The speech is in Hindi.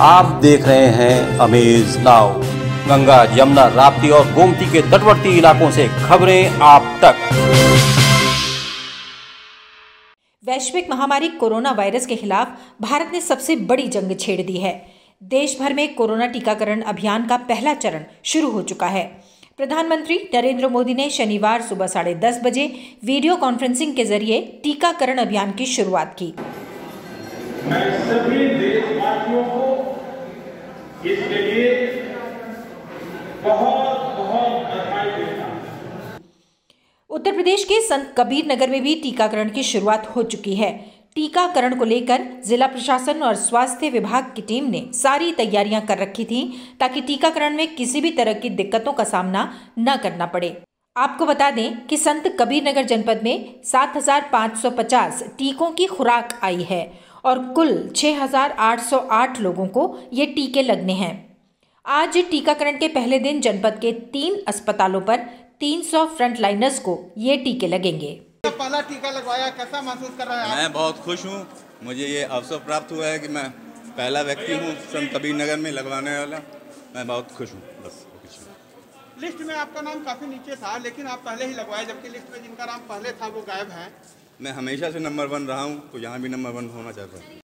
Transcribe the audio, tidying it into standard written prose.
आप देख रहे हैं अमेज नाउ। गंगा, यमुना, राप्ती और गोमती के तटवर्ती इलाकों से खबरें आप तक। वैश्विक महामारी कोरोना वायरस के खिलाफ भारत ने सबसे बड़ी जंग छेड़ दी है। देश भर में कोरोना टीकाकरण अभियान का पहला चरण शुरू हो चुका है। प्रधानमंत्री नरेंद्र मोदी ने शनिवार सुबह 10:30 बजे वीडियो कॉन्फ्रेंसिंग के जरिए टीकाकरण अभियान की शुरुआत की। मैं सभी देशवासियों को इसके लिए बहुत बहुत बधाई देता हूं। उत्तर प्रदेश के संत कबीर नगर में भी टीकाकरण की शुरुआत हो चुकी है। टीकाकरण को लेकर जिला प्रशासन और स्वास्थ्य विभाग की टीम ने सारी तैयारियां कर रखी थी ताकि टीकाकरण में किसी भी तरह की दिक्कतों का सामना न करना पड़े। आपको बता दें कि संत कबीर नगर जनपद में 7,550 टीकों की खुराक आई है और कुल 6,808 लोगों को ये टीके लगने हैं। आज टीकाकरण के पहले दिन जनपद के 3 अस्पतालों पर 300 फ्रंटलाइनर्स को ये टीके लगेंगे। पहला टीका लगवाया, कैसा महसूस कर रहे हैं? मैं बहुत खुश हूँ। मुझे ये अवसर प्राप्त हुआ है कि मैं पहला व्यक्ति हूँ संत कबीर नगर में लगवाने वाला। मैं बहुत खुश हूँ। बस लिस्ट में आपका नाम काफी नीचे था, लेकिन आप पहले ही लगवाए, जबकि लिस्ट में जिनका नाम पहले था वो गायब है। मैं हमेशा से नंबर 1 रहा हूँ, तो यहाँ भी नंबर 1 होना चाहता हूँ।